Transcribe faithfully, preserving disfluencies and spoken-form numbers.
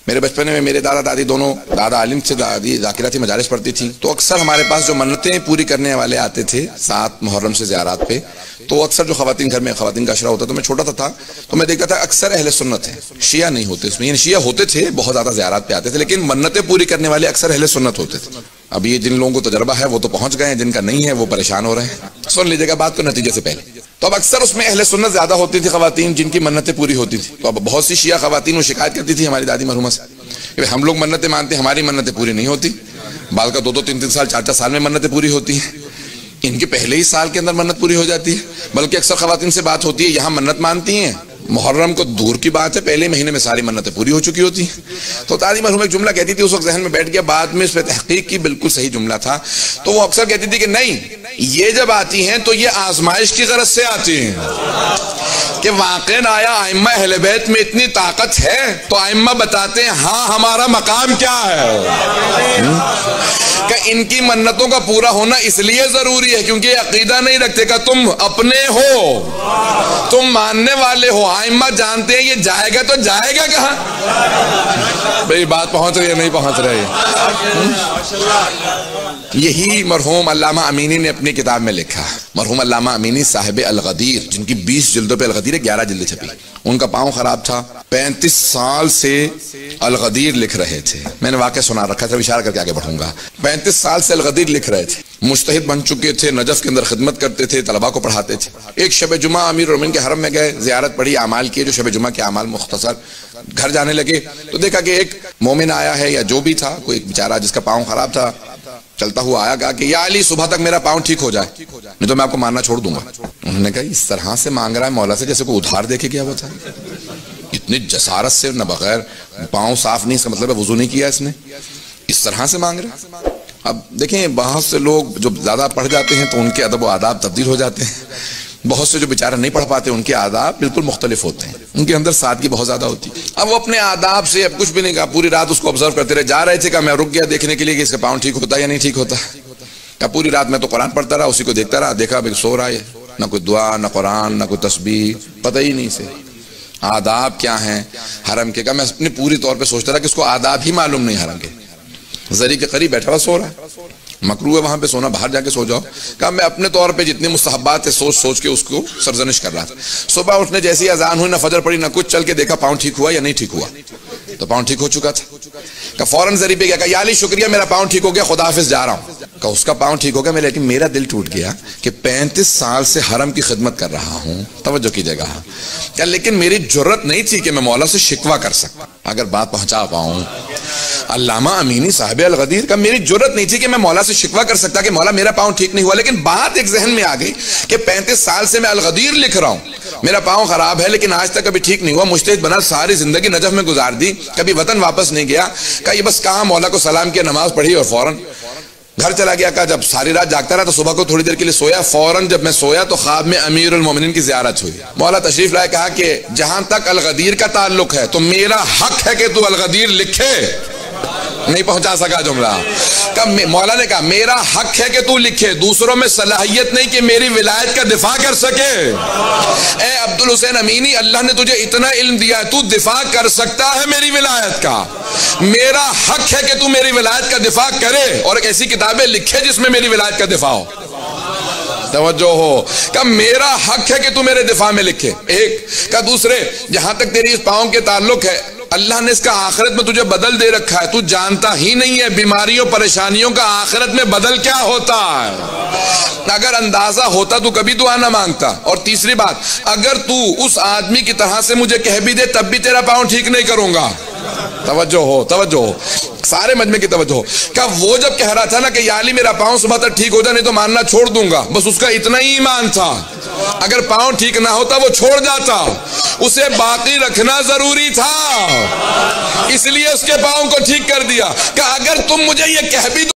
میرے بچپنے میں میرے دادا دادی دونوں، دادا عالم سے، دادی ذاکرہ تھی، مجالس پڑھتی تھی، تو اکثر ہمارے پاس جو منتیں پوری کرنے والے آتے تھے سات محرم سے زیارات پہ، تو اکثر جو خواتین گھر میں خواتین کا اشرا ہوتا تو میں چھوٹا تھا تو میں دیکھتا تھا اکثر اہل سنت ہیں، شیعہ نہیں ہوتے اس میں، یعنی شیعہ ہوتے تھے بہت زیادہ زیارات پہ آتے تھے لیکن منتیں پوری کرنے والے اکثر اہل سنت ہوتے تھے۔ اب یہ جن لوگوں کو تجربہ ہے وہ تو پہنچ گئے ہیں، جن کا نہیں ہے وہ پریشان ہو رہے ہیں۔ سن لیجیے گا بات کو نتیجے سے پہلے، تو اب اکثر اس میں اہل سنت زیادہ ہوتی تھی خواتین جن کی منتیں پوری ہوتی تھی، تو اب بہت سی شیعہ خواتین وہ شکایت کرتی تھی ہماری دادی مرحومہ سے کہ ہم لوگ منتیں مانتے ہیں، ہماری منتیں پوری نہیں ہوتی، بعض کا دو دو تین تین سال چار چار سال میں منتیں پوری ہوتی ہیں، ان کے پہلے ہی سال کے اندر منت پوری ہو جاتی ہے۔ بلکہ اکثر خواتین سے بات ہوتی ہے یہاں منت مانتی ہیں، محرم کو دور کی بات ہے پہلے مہینے میں ساری منتیں پوری ہو چکی ہوتی ہیں۔ تو دادی مرحوم ایک جملہ کہتی تھی، اس وقت ذہن میں بیٹھ گیا، بعد میں اس پہ تحقیق کی، بالکل صحیح جملہ تھا، تو وہ اکثر کہتی تھی کہ نہیں، یہ جب آتی ہیں تو یہ آزمائش کی غرض سے آتی ہیں کہ واقعاً آیا ائمہ اہل بیت میں اتنی طاقت ہے، تو ائمہ بتاتے ہیں ہاں ہمارا مقام کیا ہے، کہ ان کی منتوں کا پورا ہونا اس لیے ضروری ہے کیونکہ یہ عقیدہ نہیں رکھتے کہ تم اپنے ہو، تم ماننے والے ہو، ائمہ جانتے ہیں یہ جائے گا تو جائے گا کہاں؟ بھئی بات پہنچ رہی ہے نہیں پہنچ رہی ہے؟ یہی مرحوم علامہ امینی نے اپنی کتاب میں لکھا، مرحوم علامہ امینی صاحب الغدیر جن کی بیس جلدوں پہ الغدیر گیارہ جلدیں چھپی، ان کا پاؤں خراب تھا، پینتیس سال سے الغدیر لکھ رہے تھے، میں نے واقعہ سنا رکھا تھا، اشارہ کر کے آگے بڑھوں گا، پینتیس سال سے الغدیر لکھ رہے تھے، مجتہد بن چکے تھے، نجف کے اندر خدمت کرتے تھے، طلباء کو پڑھاتے تھے۔ ایک شب جمعہ امیر المومنین کے حرم میں گئے، زیارت پڑھی، اعمال کیے جو شب جمعہ کے اعمال مختصر، گھر جانے لگے تو دیکھا کہ ایک مومن آیا ہے یا جو بھی تھا، کوئی بیچارہ جس کا پاؤں خراب تھا، چلتا ہوا آیا، کہا کہ یا علی صبح تک میرا پاؤں ٹھیک ہو جائے نہیں تو میں آپ کو ماننا چھوڑ دوں گا۔ انہوں نے کہا اس طرح سے مانگ رہا ہے مولا سے جیسے کوئی ادھار دے کے گیا ہوا تھا، اتنی جسارت سے، نہ بغیر پاؤں صاف نہیں، اس کا مطلب ہے وضو نہیں کیا اس نے، اس طرح سے مانگ رہا ہے۔ اب دیکھیں بہت سے لوگ جو زیادہ پڑھ جاتے ہیں تو ان کے ادب و آداب تبدیل ہو جاتے ہیں، بہت سے جو بیچارہ نہیں پڑھ پاتے ان کے آداب بالکل مختلف ہوتے ہیں، ان کے اندر سادگی بہت زیادہ ہوتی ہے۔ اب وہ اپنے آداب سے اب کچھ بھی نہیں کہا، پوری رات اس کو آبزرو کرتے رہے، جا رہے تھے کہ میں رک گیا دیکھنے کے لیے کہ اس کا پاؤں ٹھیک ہوتا ہے یا نہیں ٹھیک ہوتا، کہ پوری رات میں تو قرآن پڑھتا رہا، اسی کو دیکھتا رہا، دیکھا ابھی سو رہا ہے، نہ کوئی دعا نہ قرآن نہ کوئی تسبیح، پتہ ہی نہیں سے آداب کیا ہیں حرم کے، کہ میں اپنے پوری طور پہ سوچتا رہا کہ اس کو آداب ہی معلوم نہیں حرم کے، زری کے قریب بیٹھا ہوا سو رہا ہے، مکروہ ہے وہاں پہ سونا، باہر جا کے سو جاؤ، کہ میں اپنے طور پہ جتنے مستحبات تھے سوچ سوچ کے اس کو سرزنش کر رہا تھا۔ صبح اٹھنے جیسی اذان ہوئی، نہ فجر پڑی نہ کچھ، چل کے دیکھا پاؤں ٹھیک ہوا یا نہیں ٹھیک ہوا، تو پاؤں ٹھیک ہو چکا تھا، کہ فوراً زری پہ گیا، کہ یا علی شکریہ میرا پاؤں ٹھیک ہو گیا، خدا حافظ جا رہا ہوں، کہ اس کا پاؤں ٹھیک ہو گیا، میں لیکن میرا دل ٹوٹ گیا کہ پینتیس سال سے حرم کی خدمت کر رہا ہوں، توجہ کیجیے گا، کہ لیکن میری جرت نہیں تھی کہ میں مولا سے شکوہ کر سکتا، اگر بات پہنچا پاؤں علامہ امینی صاحب الغدیر کا، میری جرت نہیں تھی کہ میں مولا سے شکوہ کر سکتا کہ مولا میرا پاؤں ٹھیک نہیں ہوا، لیکن بات ایک ذہن میں آ گئی کہ پینتیس سال سے میں الغدیر لکھ رہا ہوں، میرا پاؤں خراب ہے لیکن آج تک کبھی ٹھیک نہیں ہوا، مجتہد بنا، ساری زندگی نجف میں گزار دی، کبھی وطن واپس نہیں گیا، کہ یہ بس کہاں مولا کو سلام کیا، نماز پڑھی اور فوراً گھر چلا گیا، کہ جب ساری رات جاگتا رہا تو صبح کو تھوڑی دیر کے لیے سویا، فوراً جب میں سویا تو خواب میں امیر المومنین کی زیارت ہوئی، مولا تشریف لائے، کہا کہ جہاں تک الغدیر کا تعلق ہے تو میرا حق ہے کہ تو الغدیر لکھے، نہیں پہنچا سکا جملہ، کہ مولا نے کہا میرا حق ہے کہ تو لکھے، دوسروں میں صلاحیت نہیں کہ میری ولایت کا دفاع کر سکے، اے عبدالحسین امینی اللہ نے تجھے اتنا علم دیا ہے، تو دفاع کر سکتا ہے میری ولایت کا، میرا حق ہے کہ تو میری ولایت کا دفاع کرے اور ایک ایسی کتابیں لکھے جس میں میری ولایت کا دفاع ہو، توجہ ہو، کہ میرا حق ہے کہ تو میرے دفاع میں لکھے، ایک کا دوسرے جہاں تک تیری اس پاؤں کے تعلق ہے اللہ نے اس کا آخرت میں تجھے بدل دے رکھا ہے، تو جانتا ہی نہیں ہے بیماریوں پریشانیوں کا آخرت میں بدل کیا ہوتا ہے، اگر اندازہ ہوتا تو کبھی دعا نہ مانگتا، اور تیسری بات اگر تو اس آدمی کی طرح سے مجھے کہہ بھی دے تب بھی تیرا پاؤں ٹھیک نہیں کروں گا، توجہ ہو توجہ ہو سارے مجمع کی توجہ ہو، کہ وہ جب کہہ رہا تھا نا کہ یا علی میرا پاؤں صبح تک ٹھیک ہو جائے نہیں تو ماننا چھوڑ دوں گا، بس اس کا اتنا ہی ایمان تھا، اگر پاؤں ٹھیک نہ ہوتا وہ چھوڑ جاتا، اسے باقی رکھنا ضروری تھا، اس لیے اس کے پاؤں کو ٹھیک کر دیا، کہ اگر تم مجھے یہ کہہ بھی